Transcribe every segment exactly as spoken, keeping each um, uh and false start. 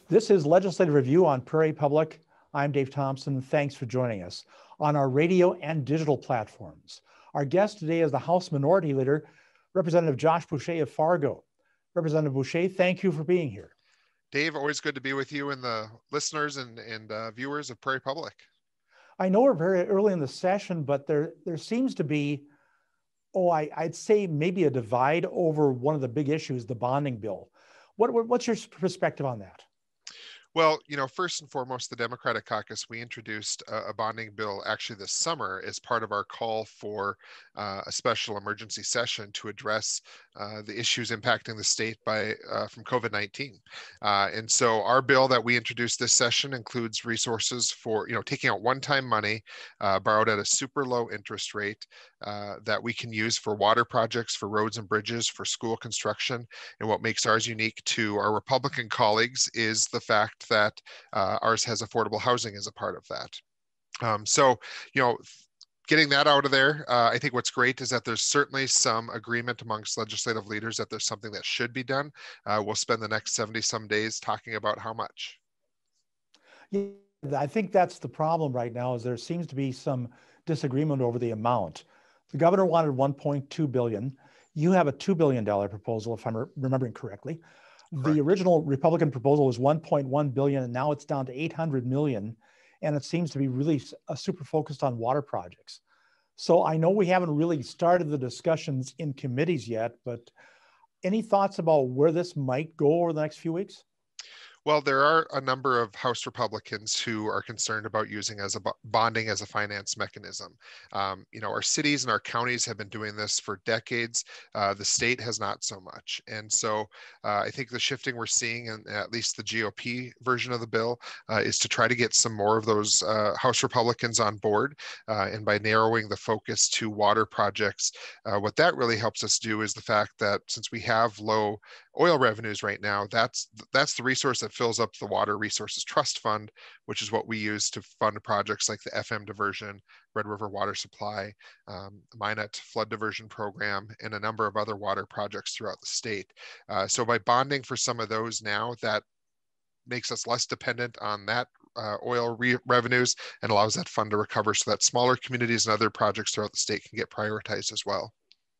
This is Legislative Review on Prairie Public. I'm Dave Thompson. Thanks for joining us on our radio and digital platforms. Our guest today is the House Minority Leader, Representative Josh Boschee of Fargo. Representative Boschee, thank you for being here. Dave, always good to be with you and the listeners and, and uh, viewers of Prairie Public. I know we're very early in the session, but there, there seems to be, oh, I, I'd say maybe a divide over one of the big issues, the bonding bill. What, what's your perspective on that? Well, you know, first and foremost, the Democratic Caucus, we introduced a, a bonding bill actually this summer as part of our call for uh, a special emergency session to address uh, the issues impacting the state by uh, from COVID nineteen. Uh, and so our bill that we introduced this session includes resources for, you know, taking out one-time money uh, borrowed at a super low interest rate uh, that we can use for water projects, for roads and bridges, for school construction. And what makes ours unique to our Republican colleagues is the fact that uh, ours has affordable housing as a part of that. Um, so, you know, getting that out of there, uh, I think what's great is that there's certainly some agreement amongst legislative leaders that there's something that should be done. Uh, we'll spend the next seventy some days talking about how much. Yeah, I think that's the problem right now is there seems to be some disagreement over the amount. The governor wanted one point two billion dollars. You have a two billion dollars proposal, if I'm re- remembering correctly. Correct. The original Republican proposal was one point one billion dollars, and now it's down to eight hundred million dollars, and it seems to be really uh, super focused on water projects. So I know we haven't really started the discussions in committees yet, but any thoughts about where this might go over the next few weeks? Well, there are a number of House Republicans who are concerned about using as a bonding as a finance mechanism. Um, you know, our cities and our counties have been doing this for decades. Uh, the state has not so much. And so uh, I think the shifting we're seeing in at least the G O P version of the bill uh, is to try to get some more of those uh, House Republicans on board. Uh, and by narrowing the focus to water projects, uh, what that really helps us do is the fact that since we have low oil revenues right now, that's that's the resource that fills up the Water Resources Trust Fund, which is what we use to fund projects like the F M diversion, Red River Water Supply, um, Minot Flood Diversion Program, and a number of other water projects throughout the state. Uh, so by bonding for some of those now, that makes us less dependent on that uh, oil re- revenues and allows that fund to recover so that smaller communities and other projects throughout the state can get prioritized as well.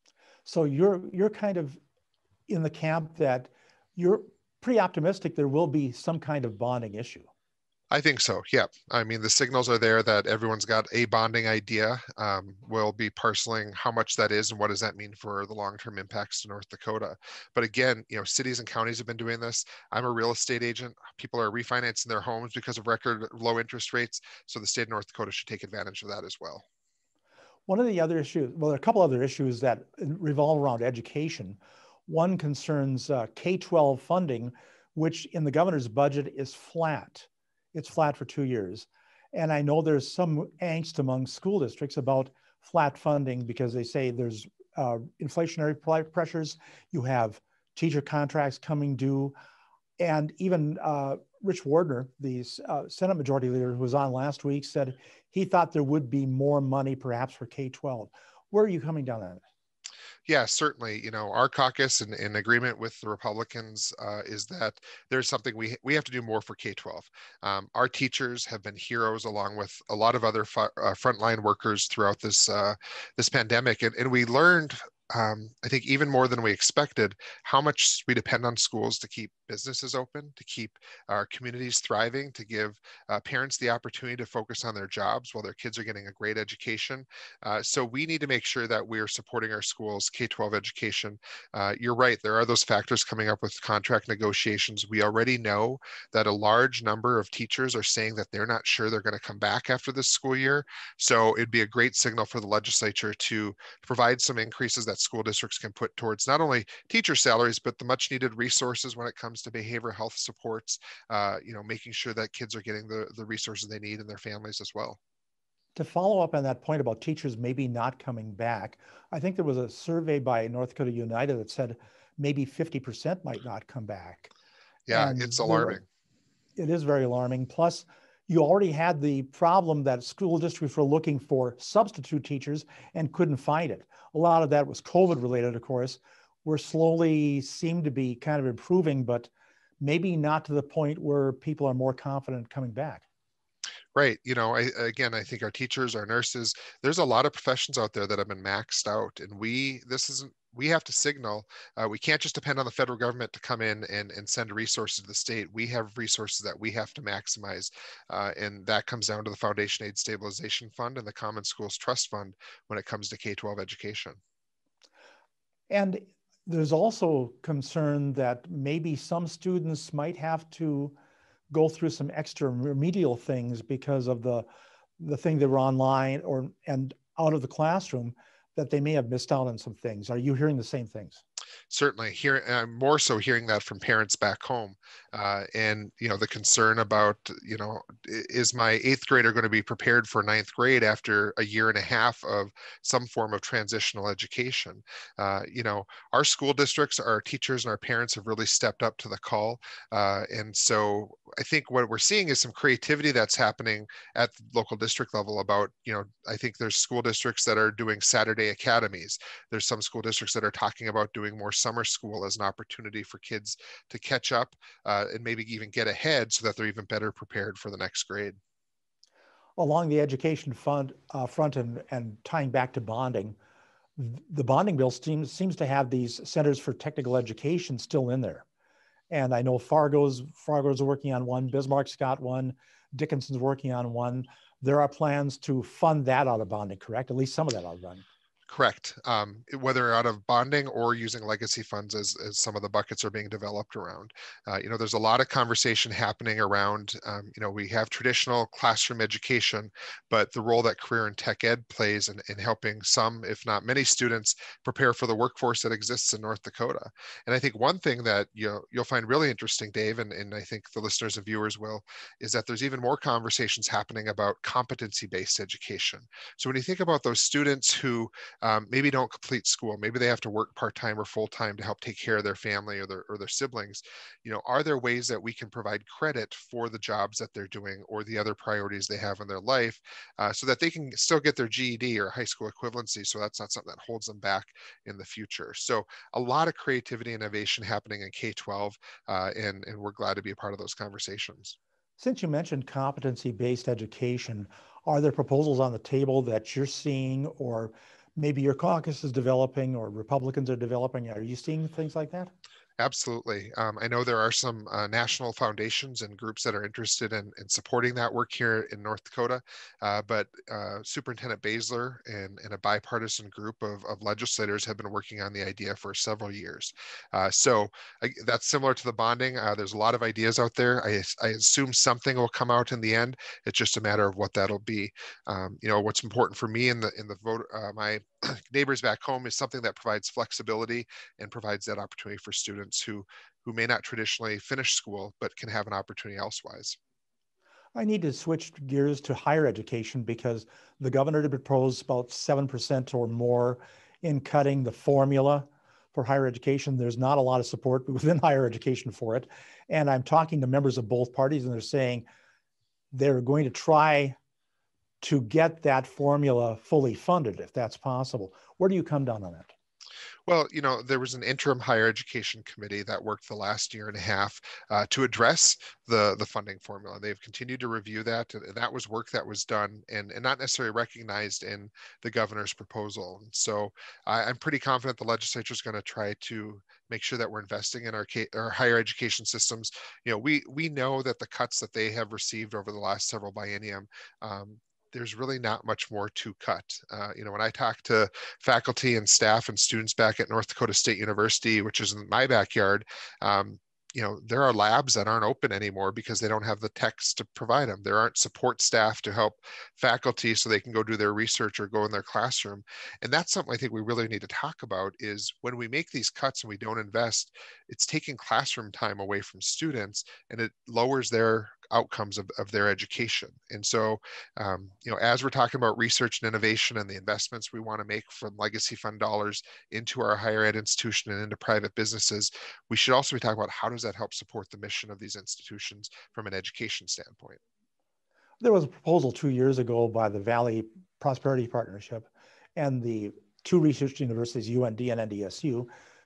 So you're you're kind of in the camp that you're pretty optimistic there will be some kind of bonding issue. I think so. Yeah. I mean, the signals are there that everyone's got a bonding idea. Um, we'll be parceling how much that is and what does that mean for the long-term impacts to North Dakota. But again, you know, cities and counties have been doing this. I'm a real estate agent. People are refinancing their homes because of record low interest rates. So the state of North Dakota should take advantage of that as well. One of the other issues, well, there are a couple other issues that revolve around education. One concerns uh, K twelve funding, which in the governor's budget is flat. It's flat for two years. And I know there's some angst among school districts about flat funding because they say there's uh, inflationary pressures. You have teacher contracts coming due. And even uh, Rich Wardner, the uh, Senate Majority Leader who was on last week, said he thought there would be more money perhaps for K twelve. Where are you coming down on it? Yeah, certainly. You know, our caucus in, in agreement with the Republicans uh, is that there's something we we have to do more for K twelve. Um, our teachers have been heroes along with a lot of other fu- uh, frontline workers throughout this uh, this pandemic, and, and we learned. Um, I think even more than we expected, how much we depend on schools to keep businesses open, to keep our communities thriving, to give uh, parents the opportunity to focus on their jobs while their kids are getting a great education. Uh, so we need to make sure that we're supporting our schools' K twelve education. Uh, you're right, there are those factors coming up with contract negotiations. We already know that a large number of teachers are saying that they're not sure they're going to come back after this school year. So it'd be a great signal for the legislature to provide some increases that school districts can put towards not only teacher salaries, but the much needed resources when it comes to behavioral health supports, uh, you know, making sure that kids are getting the, the resources they need in their families as well. To follow up on that point about teachers maybe not coming back, I think there was a survey by North Dakota United that said maybe fifty percent might not come back. Yeah, And it's alarming. There, it is very alarming. Plus, you already had the problem that school districts were looking for substitute teachers and couldn't find it. A lot of that was COVID related, of course. We're slowly seem to be kind of improving, but maybe not to the point where people are more confident coming back. Right. You know, I, again, I think our teachers, our nurses, there's a lot of professions out there that have been maxed out. And we, this isn't, we have to signal, uh, we can't just depend on the federal government to come in and, and send resources to the state. We have resources that we have to maximize. Uh, and that comes down to the Foundation Aid Stabilization Fund and the Common Schools Trust Fund when it comes to K twelve education. And there's also concern that maybe some students might have to go through some extra remedial things because of the the thing that were online or and out of the classroom, that they may have missed out on some things. Are you hearing the same things? Certainly, here uh, more so hearing that from parents back home, uh, and you know the concern about, you know, is my eighth grader going to be prepared for ninth grade after a year and a half of some form of transitional education? Uh, you know, our school districts, our teachers, and our parents have really stepped up to the call, uh, and so I think what we're seeing is some creativity that's happening at the local district level about, you know, I think there's school districts that are doing Saturday academies. There's some school districts that are talking about doing more summer school as an opportunity for kids to catch up uh, and maybe even get ahead so that they're even better prepared for the next grade. Along the education fund uh, front and, and tying back to bonding, the bonding bill seems, seems to have these centers for technical education still in there. And I know Fargo's, Fargo's working on one, Bismarck's got one, Dickinson's working on one. There are plans to fund that out of bonding, correct? At least some of that out of bonding. Correct. Um, whether out of bonding or using legacy funds as, as some of the buckets are being developed around. Uh, you know, there's a lot of conversation happening around, um, you know, we have traditional classroom education, but the role that career and tech ed plays in, in helping some, if not many students prepare for the workforce that exists in North Dakota. And I think one thing that you know, you'll find really interesting, Dave, and, and I think the listeners and viewers will, is that there's even more conversations happening about competency-based education. So when you think about those students who Um, maybe don't complete school, maybe they have to work part-time or full-time to help take care of their family or their, or their siblings, you know, are there ways that we can provide credit for the jobs that they're doing or the other priorities they have in their life, uh, so that they can still get their G E D or high school equivalency, so that's not something that holds them back in the future. So a lot of creativity and innovation happening in K twelve, uh, and, and we're glad to be a part of those conversations. Since you mentioned competency-based education, are there proposals on the table that you're seeing, or maybe your caucus is developing, or Republicans are developing? Are you seeing things like that? Absolutely. Um, I know there are some uh, national foundations and groups that are interested in, in supporting that work here in North Dakota, uh, but uh, Superintendent Baszler and, and a bipartisan group of, of legislators have been working on the idea for several years. Uh, so I, that's similar to the bonding. Uh, there's a lot of ideas out there. I, I assume something will come out in the end. It's just a matter of what that'll be. Um, you know, what's important for me in the in the vote, uh, my neighbors back home, is something that provides flexibility and provides that opportunity for students who who may not traditionally finish school but can have an opportunity elsewise. I need to switch gears to higher education because the governor had proposed about seven percent or more in cutting the formula for higher education. There's not a lot of support within higher education for it. And I'm talking to members of both parties, and they're saying they're going to try to get that formula fully funded, if that's possible. Where do you come down on that? Well, you know, there was an interim higher education committee that worked the last year and a half uh, to address the, the funding formula. They've continued to review that, and that was work that was done and, and not necessarily recognized in the governor's proposal. And so I, I'm pretty confident the legislature is going to try to make sure that we're investing in our, our higher education systems. You know, we we know that the cuts that they have received over the last several biennium, um, there's really not much more to cut. Uh, you know, when I talk to faculty and staff and students back at North Dakota State University, which is in my backyard, um, you know, there are labs that aren't open anymore because they don't have the techs to provide them. There aren't support staff to help faculty so they can go do their research or go in their classroom. And that's something I think we really need to talk about, is when we make these cuts and we don't invest, it's taking classroom time away from students and it lowers their outcomes of, of their education. And so, um, you know, as we're talking about research and innovation and the investments we want to make from legacy fund dollars into our higher ed institution and into private businesses, we should also be talking about how does that help support the mission of these institutions from an education standpoint. There was a proposal two years ago by the Valley Prosperity Partnership and the two research universities, U N D and N D S U,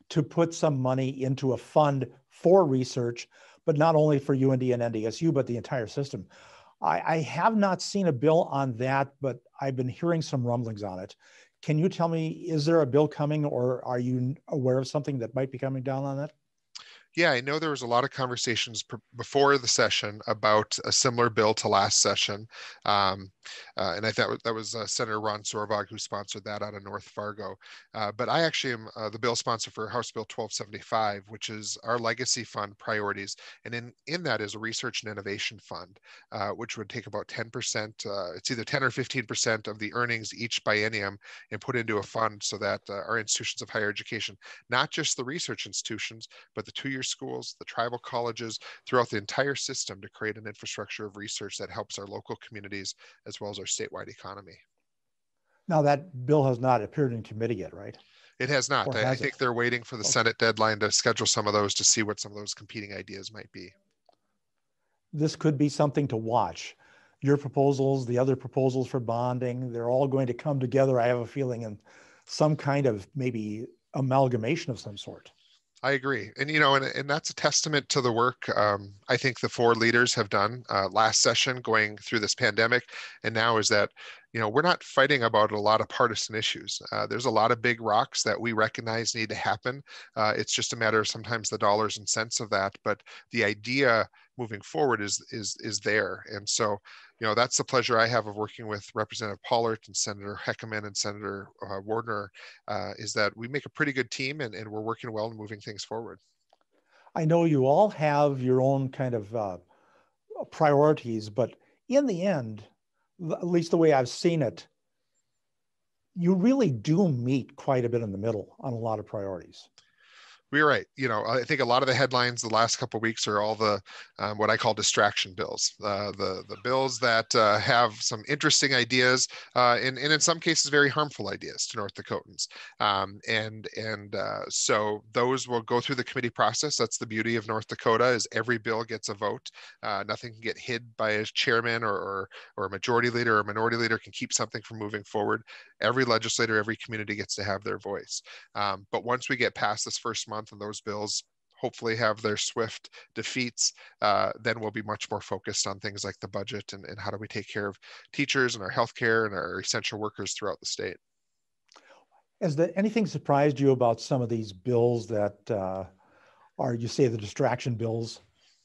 to put some money into a fund for research, but not only for U N D and N D S U, but the entire system. I, I have not seen a bill on that, but I've been hearing some rumblings on it. Can you tell me, is there a bill coming, or are you aware of something that might be coming down on that? Yeah, I know there was a lot of conversations pr- before the session about a similar bill to last session. Um, uh, and I thought that was uh, Senator Ron Sorvag who sponsored that out of North Fargo. Uh, but I actually am uh, the bill sponsor for House Bill twelve seventy-five, which is our legacy fund priorities. And in, in that is a research and innovation fund, uh, which would take about ten percent, uh, it's either ten or fifteen percent of the earnings each biennium and put into a fund so that uh, our institutions of higher education, not just the research institutions, but the two-year schools, the tribal colleges, throughout the entire system to create an infrastructure of research that helps our local communities as well as our statewide economy. Now, that bill has not appeared in committee yet, right? It has not. Or I, I has think it? they're waiting for the Okay. Senate deadline to schedule some of those to see what some of those competing ideas might be. This could be something to watch. Your proposals, the other proposals for bonding, they're all going to come together, I have a feeling, in some kind of maybe amalgamation of some sort. I agree. And, you know, and, and that's a testament to the work um, I think the four leaders have done uh, last session going through this pandemic. And now is that, you know, we're not fighting about a lot of partisan issues. Uh, there's a lot of big rocks that we recognize need to happen. Uh, it's just a matter of sometimes the dollars and cents of that. But the idea moving forward is is is there. And so, you know, that's the pleasure I have of working with Representative Pollert and Senator Heckerman and Senator uh, Wardner, uh, is that we make a pretty good team and, and we're working well and moving things forward. I know you all have your own kind of uh, priorities, but in the end, at least the way I've seen it, you really do meet quite a bit in the middle on a lot of priorities. We're right. You know, I think a lot of the headlines the last couple of weeks are all the um, what I call distraction bills, uh, the the bills that uh, have some interesting ideas uh, and, and in some cases very harmful ideas to North Dakotans. Um, and and uh, so those will go through the committee process. That's the beauty of North Dakota, is every bill gets a vote. Uh, nothing can get hid by a chairman or, or or a majority leader or a minority leader can keep something from moving forward. Every legislator, every community gets to have their voice. Um, but once we get past this first month and those bills hopefully have their swift defeats, uh, then we'll be much more focused on things like the budget and, and how do we take care of teachers and our healthcare and our essential workers throughout the state. Has there anything surprised you about some of these bills that uh, are, you say, the distraction bills?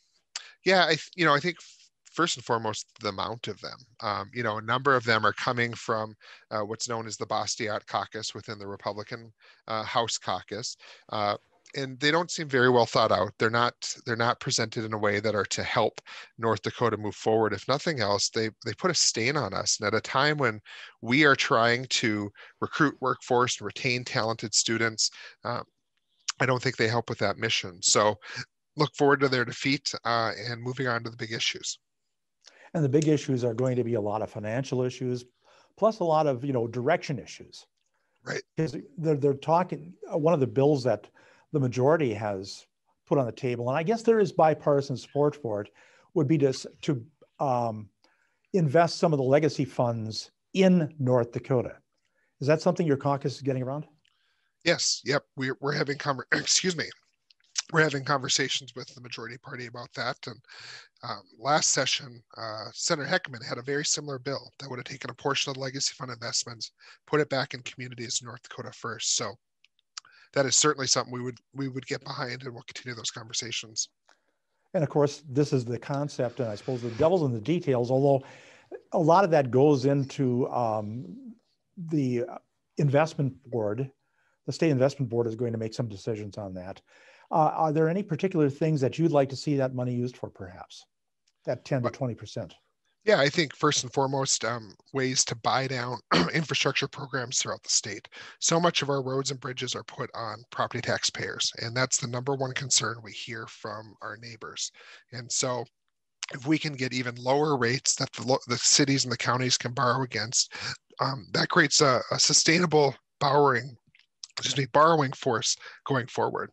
Yeah, I you know I think first and foremost, the amount of them. Um, you know, a number of them are coming from uh, what's known as the Boschee caucus within the Republican uh, House caucus. Uh, and they don't seem very well thought out. They're not they're not presented in a way that are to help North Dakota move forward. If nothing else, they they put a stain on us. And at a time when we are trying to recruit workforce and retain talented students, uh, I don't think they help with that mission. So look forward to their defeat uh, and moving on to the big issues. And the big issues are going to be a lot of financial issues, plus a lot of, you know, direction issues. Right. Because they're, they're talking, one of the bills that the majority has put on the table, and I guess there is bipartisan support for it, would be to, to um, invest some of the legacy funds in North Dakota. Is that something your caucus is getting around? Yes. Yep. We're, we're having, conver- excuse me, we're having conversations with the majority party about that. And um, last session, uh, Senator Heckerman had a very similar bill that would have taken a portion of the legacy fund investments, put it back in communities in North Dakota first. So that is certainly something we would we would get behind, and we'll continue those conversations. And of course, this is the concept, and I suppose the devil's in the details, although a lot of that goes into um, the investment board. The state investment board is going to make some decisions on that. Uh, are there any particular things that you'd like to see that money used for, perhaps, that ten to twenty percent? Yeah, I think first and foremost, um, ways to buy down infrastructure programs throughout the state. So much of our roads and bridges are put on property taxpayers, and that's the number one concern we hear from our neighbors. And so if we can get even lower rates that the, lo- the cities and the counties can borrow against, um, that creates a, a sustainable borrowing, excuse me, borrowing force going forward.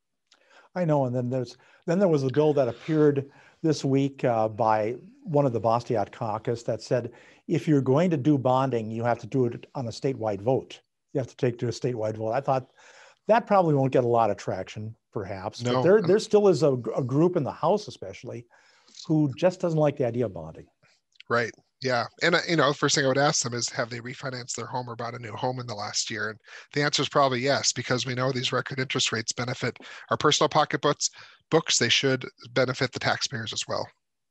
I know, and then there's then there was a bill that appeared this week uh, by one of the Boschee caucus that said, if you're going to do bonding, you have to do it on a statewide vote. You have to take to a statewide vote. I thought That probably won't get a lot of traction, perhaps, but No. there, there still is a, a group in the House, especially, who just doesn't like the idea of bonding. Right. Yeah. And, uh, you know, the first thing I would ask them is, have they refinanced their home or bought a new home in the last year? And the answer is probably yes, because we know these record interest rates benefit our personal pocketbooks. Books, they should benefit the taxpayers as well.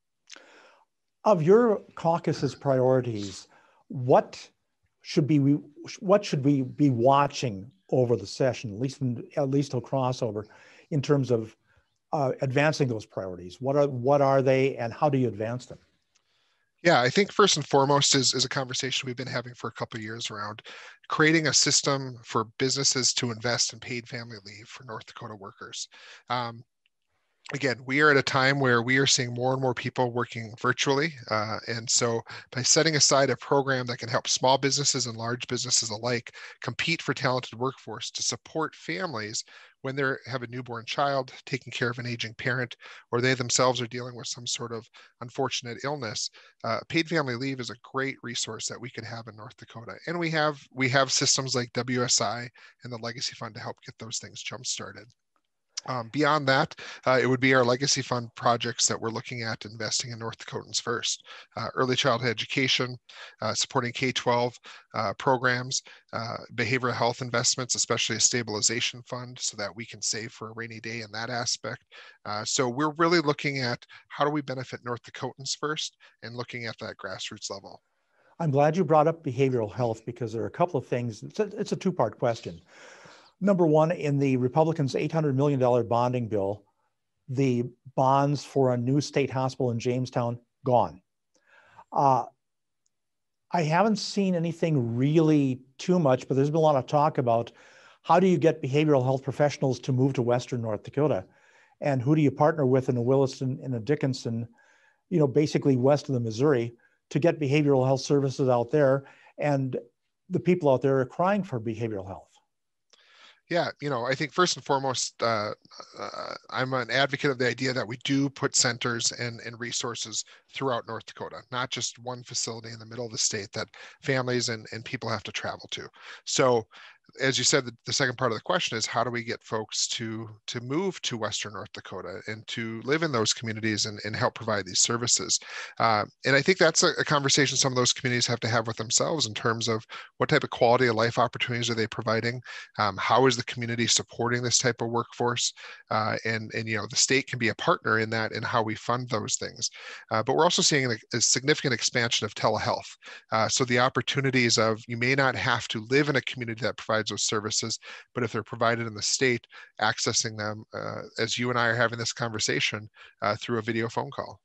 Of your caucus's priorities, what should be we what should we be watching over the session, at least in, at least till crossover, in terms of uh, advancing those priorities? What are what are they, and how do you advance them? Yeah, I think first and foremost is, is a conversation we've been having for a couple of years around creating a system for businesses to invest in paid family leave for North Dakota workers. Um, Again, we are at a time where we are seeing more and more people working virtually. Uh, and so by setting aside a program that can help small businesses and large businesses alike compete for talented workforce to support families when they have a newborn child, taking care of an aging parent, or they themselves are dealing with some sort of unfortunate illness, uh, paid family leave is a great resource that we could have in North Dakota. And we have we have systems like W S I and the Legacy Fund to help get those things jump-started. Um, beyond that, uh, it would be our legacy fund projects that we're looking at investing in North Dakotans first. Uh, early childhood education, uh, supporting K twelve uh, programs, uh, behavioral health investments, especially a stabilization fund so that we can save for a rainy day in that aspect. Uh, so we're really looking at how do we benefit North Dakotans first and looking at that grassroots level. I'm glad you brought up behavioral health, because there are a couple of things. It's a, it's a two-part question. Number one, in the Republicans' eight hundred million dollars bonding bill, the bonds for a new state hospital in Jamestown, gone. Uh, I haven't seen anything really too much, but there's been a lot of talk about how do you get behavioral health professionals to move to Western North Dakota? And who do you partner with in a Williston, in a Dickinson, you know, basically west of the Missouri, to get behavioral health services out there? And the people out there are crying for behavioral health. Yeah, you know, I think first and foremost, uh, uh, I'm an advocate of the idea that we do put centers and, and resources throughout North Dakota, not just one facility in the middle of the state that families and, and people have to travel to. So as you said, the, the second part of the question is how do we get folks to to move to Western North Dakota and to live in those communities and, and help provide these services? Uh, and I think that's a, a conversation some of those communities have to have with themselves in terms of what type of quality of life opportunities are they providing? Um, how is the community supporting this type of workforce? Uh, and, and, you know, the state can be a partner in that and how we fund those things. Uh, but we're also seeing a, a significant expansion of telehealth. Uh, so the opportunities of you may not have to live in a community that provides those services, but if they're provided in the state, accessing them uh, as you and I are having this conversation uh, through a video phone call.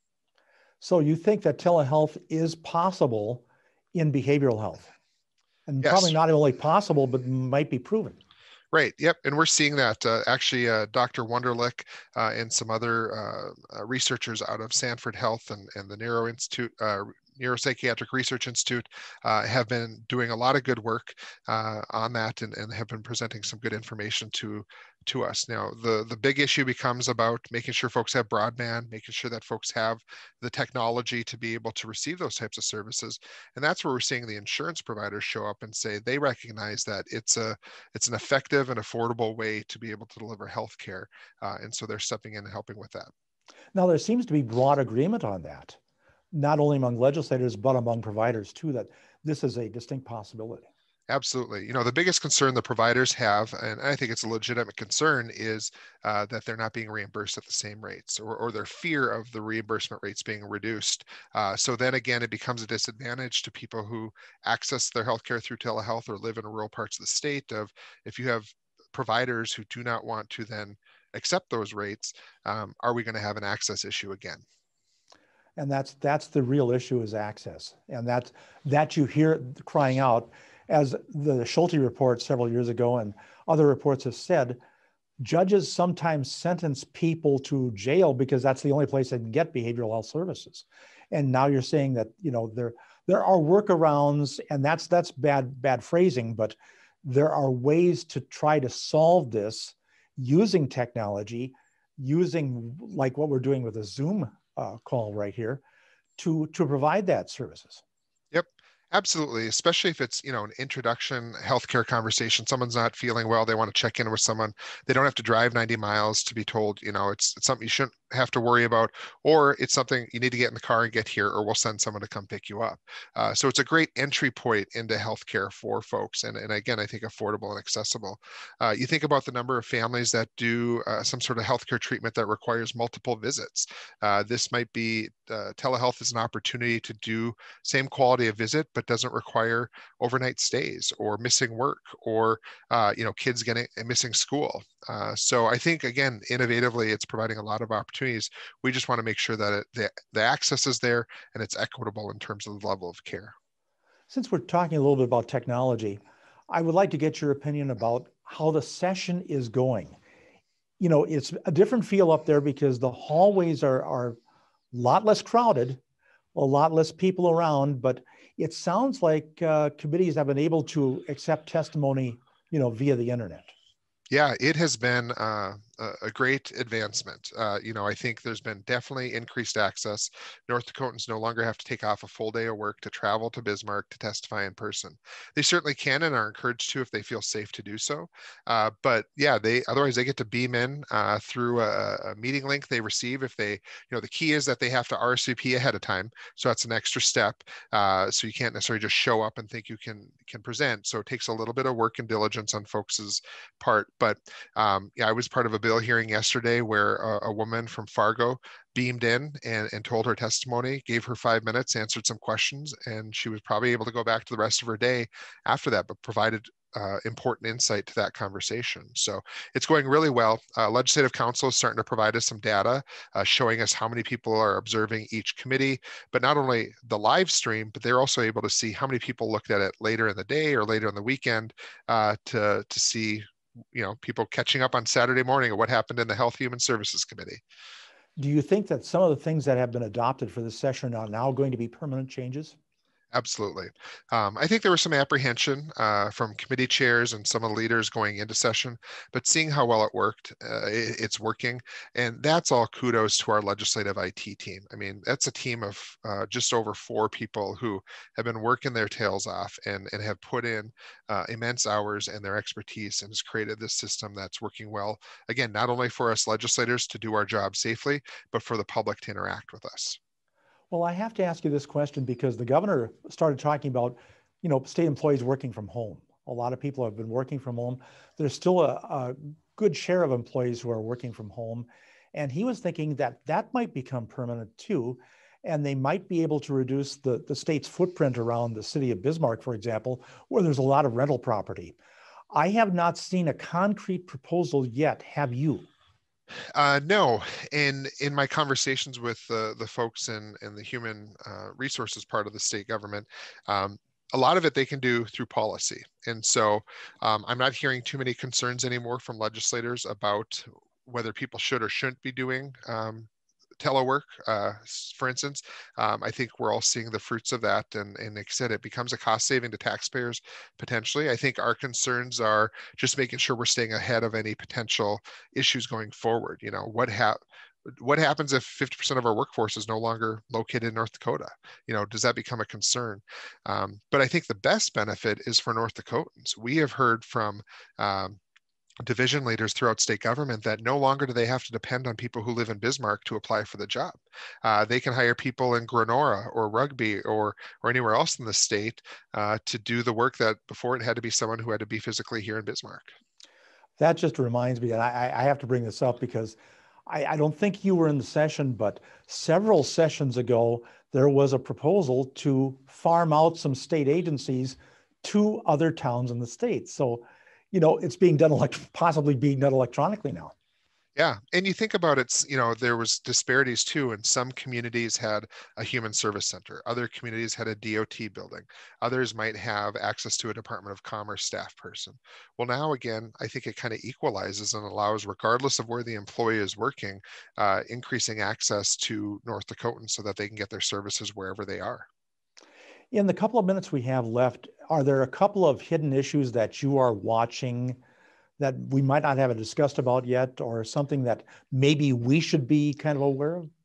So you think that telehealth is possible in behavioral health? And Yes. Probably not only possible, but might be proven. Right. Yep. And we're seeing that uh, actually uh, Doctor Wunderlich uh, and some other uh, uh, researchers out of Sanford Health and, and the Neuro Institute, uh, Neuropsychiatric Research Institute uh, have been doing a lot of good work uh, on that and, and have been presenting some good information to to us. Now, the, the big issue becomes about making sure folks have broadband, making sure that folks have the technology to be able to receive those types of services. And that's where we're seeing the insurance providers show up and say they recognize that it's a it's an effective and affordable way to be able to deliver healthcare. Uh, and so they're stepping in and helping with that. Now, there seems to be broad agreement on that, not only among legislators, but among providers too, that this is a distinct possibility. Absolutely. You know, the biggest concern the providers have, and I think it's a legitimate concern, is uh, that they're not being reimbursed at the same rates, or, or their fear of the reimbursement rates being reduced. Uh, so then again, it becomes a disadvantage to people who access their healthcare through telehealth or live in rural parts of the state. Of if you have providers who do not want to then accept those rates, um, are we going to have an access issue again? And that's that's the real issue, is access. And that, that you hear crying out. As the Schulte report several years ago and other reports have said, judges sometimes sentence people to jail because that's the only place they can get behavioral health services. And now you're saying that, you know, there there are workarounds, and that's that's bad bad phrasing, but there are ways to try to solve this using technology, using like what we're doing with a Zoom uh, call right here, to to provide that services. Yep. Absolutely, especially if it's, you know, an introduction healthcare conversation. Someone's not feeling well, they want to check in with someone. They don't have to drive ninety miles to be told, you know, it's, it's something you shouldn't have to worry about, or it's something you need to get in the car and get here, or we'll send someone to come pick you up. Uh, so it's a great entry point into healthcare for folks. And, and again, I think affordable and accessible. Uh, you think about the number of families that do uh, some sort of healthcare treatment that requires multiple visits. Uh, this might be uh, telehealth is an opportunity to do same quality of visit, but doesn't require overnight stays or missing work or uh, you know kids getting missing school. Uh, so I think again, innovatively, it's providing a lot of opportunities. We just want to make sure that it, the, the access is there and it's equitable in terms of the level of care. Since we're talking a little bit about technology, I would like to get your opinion about how the session is going. You know, it's a different feel up there because the hallways are, are a lot less crowded, a lot less people around, but it sounds like uh, committees have been able to accept testimony, you know, via the internet. Yeah, it has been uh, a great advancement. Uh, you know, I think there's been definitely increased access. North Dakotans no longer have to take off a full day of work to travel to Bismarck to testify in person. They certainly can and are encouraged to if they feel safe to do so. Uh, but yeah, they otherwise they get to beam in uh, through a, a meeting link they receive. If they, you know, the key is that they have to R S V P ahead of time, so that's an extra step. Uh, so you can't necessarily just show up and think you can can present. So it takes a little bit of work and diligence on folks' part. But um, yeah, I was part of a bill hearing yesterday where a, a woman from Fargo beamed in and, and told her testimony, gave her five minutes, answered some questions, and she was probably able to go back to the rest of her day after that, but provided uh, important insight to that conversation. So it's going really well. Uh, Legislative Council is starting to provide us some data uh, showing us how many people are observing each committee, but not only the live stream, but they're also able to see how many people looked at it later in the day or later in the weekend uh, to, to see you know, people catching up on Saturday morning or what happened in the Health Human Services Committee. Do you think that some of the things that have been adopted for this session are now going to be permanent changes? Absolutely. Um, I think there was some apprehension uh, from committee chairs and some of the leaders going into session, but seeing how well it worked, uh, it, it's working. And that's all kudos to our legislative I T team. I mean, that's a team of uh, just over four people who have been working their tails off and, and have put in uh, immense hours and their expertise and has created this system that's working well. Again, not only for us legislators to do our job safely, but for the public to interact with us. Well, I have to ask you this question because the governor started talking about, you know, state employees working from home. A lot of people have been working from home. There's still a, a good share of employees who are working from home. And he was thinking that that might become permanent too. And they might be able to reduce the, the state's footprint around the city of Bismarck, for example, where there's a lot of rental property. I have not seen a concrete proposal yet. Have you? Uh, no, in in my conversations with the the folks in in the human uh, resources part of the state government, um, a lot of it they can do through policy, and so um, I'm not hearing too many concerns anymore from legislators about whether people should or shouldn't be doing um, telework, uh, for instance. Um, I think we're all seeing the fruits of that. And, and like I said, it becomes a cost saving to taxpayers potentially. I think our concerns are just making sure we're staying ahead of any potential issues going forward. You know, what ha- what happens if fifty percent of our workforce is no longer located in North Dakota? You know, does that become a concern? Um, but I think the best benefit is for North Dakotans. We have heard from um, division leaders throughout state government that no longer do they have to depend on people who live in Bismarck to apply for the job. Uh, they can hire people in Grenora or Rugby or or anywhere else in the state uh, to do the work that before it had to be someone who had to be physically here in Bismarck. That just reminds me, and I, I have to bring this up because I, I don't think you were in the session, but several sessions ago, there was a proposal to farm out some state agencies to other towns in the state. So, you know, it's being done, elect- possibly being done electronically now. Yeah, and you think about it, you know, there was disparities too, and some communities had a human service center, other communities had a D O T building, others might have access to a Department of Commerce staff person. Well, now again, I think it kind of equalizes and allows, regardless of where the employee is working, uh, increasing access to North Dakotans so that they can get their services wherever they are. In the couple of minutes we have left, are there a couple of hidden issues that you are watching that we might not have discussed about yet, or something that maybe we should be kind of aware of?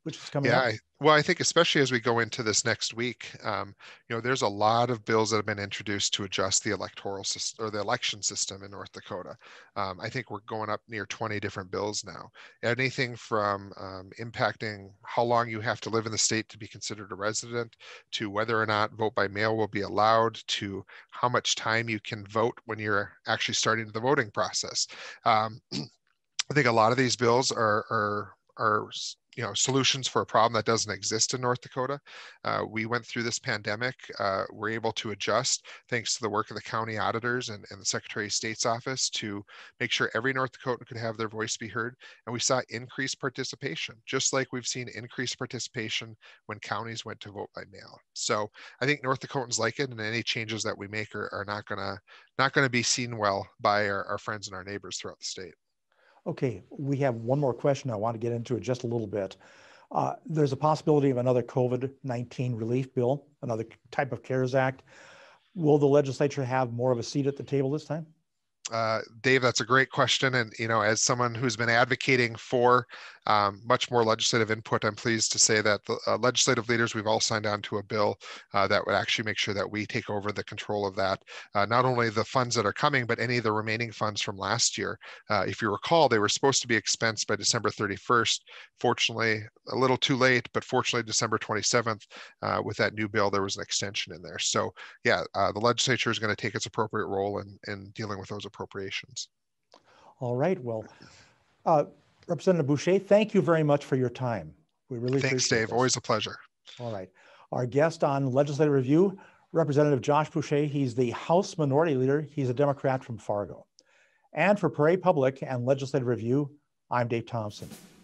which is coming Yeah, up? I, well, I think especially as we go into this next week, um, you know, there's a lot of bills that have been introduced to adjust the electoral system or the election system in North Dakota. Um, I think we're going up near twenty different bills now. Anything from um, impacting how long you have to live in the state to be considered a resident, to whether or not vote by mail will be allowed, to how much time you can vote when you're actually starting the voting process. Um, I think a lot of these bills are are are you know solutions for a problem that doesn't exist in North Dakota. Uh, we went through this pandemic. Uh, we're able to adjust thanks to the work of the county auditors and, and the Secretary of State's office to make sure every North Dakotan could have their voice be heard. And we saw increased participation, just like we've seen increased participation when counties went to vote by mail. So I think North Dakotans like it, and any changes that we make are, are not gonna not gonna be seen well by our, our friends and our neighbors throughout the state. Okay, we have one more question. I want to get into it just a little bit. Uh, there's a possibility of another COVID nineteen relief bill, another type of CARES Act. Will the legislature have more of a seat at the table this time? Uh, Dave, that's a great question. And, you know, as someone who's been advocating for um, much more legislative input, I'm pleased to say that the uh, legislative leaders, we've all signed on to a bill uh, that would actually make sure that we take over the control of that. Uh, not only the funds that are coming, but any of the remaining funds from last year. Uh, if you recall, they were supposed to be expensed by December thirty-first. Fortunately, a little too late, but fortunately, December twenty-seventh, uh, with that new bill, there was an extension in there. So yeah, uh, the legislature is going to take its appropriate role in, in dealing with those appropriations. All right. Well, uh, Representative Boschee, thank you very much for your time. We really Thanks, appreciate Dave. this. Always a pleasure. All right. Our guest on Legislative Review, Representative Josh Boschee. He's the House Minority Leader. He's a Democrat from Fargo. And for Prairie Public and Legislative Review, I'm Dave Thompson.